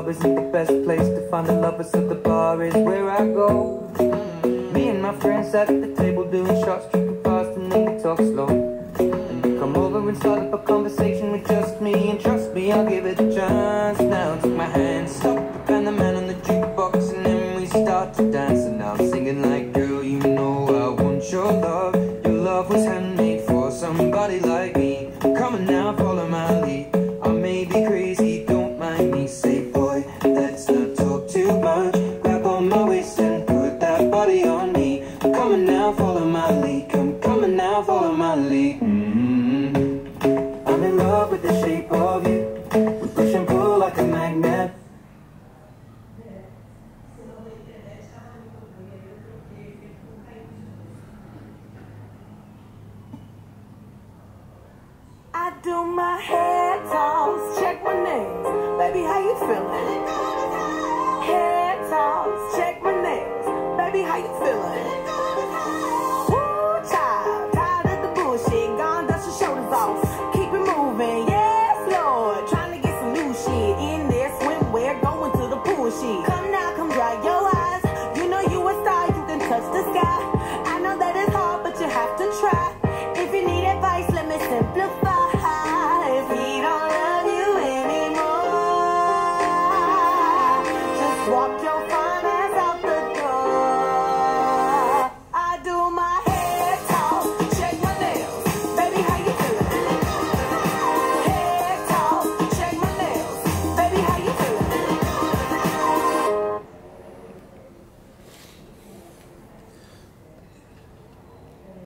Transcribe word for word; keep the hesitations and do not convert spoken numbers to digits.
club isn't the best place to find the lovers, so the bar is where I go. Me and my friends sat at the table doing shots, tripping fast, and then we talk slow. And you come over and start up a conversation with just me, and trust me, I'll give it a chance. Now take my hand, stop, and the man on the jukebox, and then we start to dance. And now I'm singing like, girl, you know I want your love. Your love was handmade for somebody like me. Come on now, follow my lead. I may be crazy, don't mind me. Say, boy, let's not talk too much. Grab on my waist and put that body on me. Come on now, follow my lead. Come, come on now, follow my lead. Mm-hmm. I'm in love with the shape of you. We push and pull like a magnet.